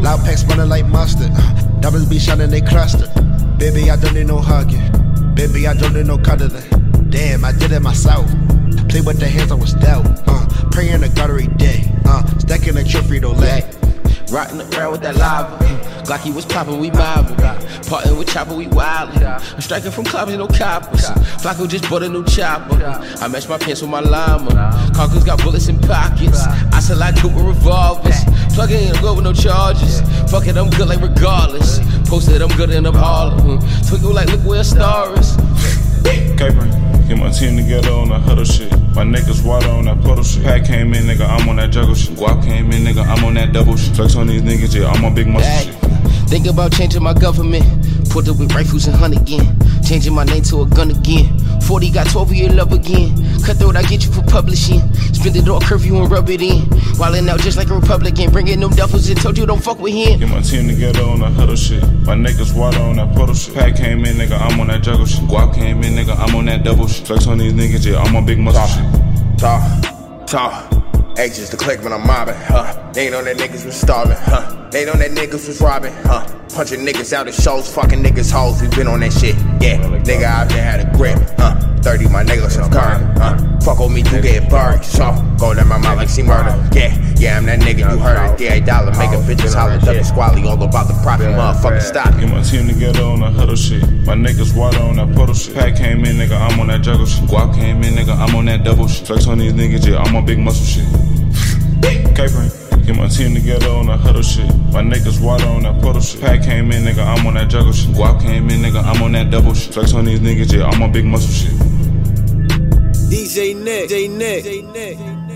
Loud packs running like mustard. Diamonds be shining, they cluster. Baby, I don't need no hugging. Baby, I don't need no cuddling. Damn, I did it myself. Play with the hands I was dealt. Pray in the gutter every day. Stacking the trip Frito leg. Rotting around with that lava. Glocky was poppin', we mobbin'. Partin' with Chopper, we wildin'. I'm striking from clubs, no coppers. Flacco just bought a new chopper. I matched my pants with my llama. Conquers got bullets in pockets. I sell like two with revolvers. Plug in, I'm good with no charges. Fuck it, I'm good like regardless. Posted, I'm good in the Harlem. Twinkle like look where a star is. Capering. Get my team together on that huddle shit. My niggas water on that puddle shit. Pack came in, nigga, I'm on that juggle shit. Guap came in, nigga, I'm on that double shit. Flex on these niggas, yeah, I'm on big muscle shit. Think about changing my government. Pulled up with rifles and hunt again. Changing my name to a gun again. 40 got 12 year love again. Cutthroat, I get you for publishing. Spend it all curfew and rub it in. Wildin' out just like a Republican. Bringing them duffels and told you don't fuck with him. Get my team together on that huddle shit. My niggas water on that puddle shit. Pack came in, nigga, I'm on that juggle shit. Guap came in, nigga, I'm on that double shit. Flex on these niggas, yeah, I'm on big muscle shit. Talk. Agents to click when I'm mobbing, They ain't on that niggas was starving, They ain't on that niggas was robbing, Punching niggas out of shows, fucking niggas hoes, we been on that shit, yeah. Nigga out there had a grip, 30 my niggas was current, Fuck on me, you get buried, so go down my mouth like she murder, yeah, I'm that nigga, you heard it, yeah, $1 make a bitches holler, duckin' squally, all about the profit, motherfucking stop. Get my team together on that huddle shit. My niggas water on that puddle shit. Pack came in, nigga, I'm on that juggle shit. Guap came in, nigga, I'm on that double shit. Flex on these niggas, yeah, I'm on big muscle shit. Capering. Get my team together on that huddle shit. My niggas water on that puddle shit. Pack came in, nigga, I'm on that juggle shit. Guap came in, nigga, I'm on that double shit. Flex on these niggas, yeah, I'm on big muscle shit. DJ Nick.